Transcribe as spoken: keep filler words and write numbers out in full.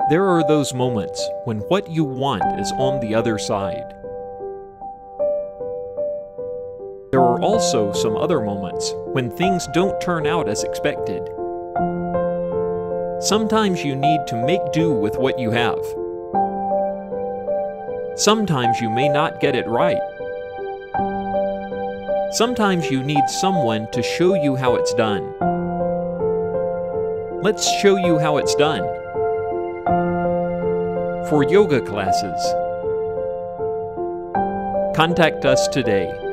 There are those moments when what you want is on the other side. There are also some other moments when things don't turn out as expected. Sometimes you need to make do with what you have. Sometimes you may not get it right. Sometimes you need someone to show you how it's done. Let's show you how it's done. For yoga classes, contact us today.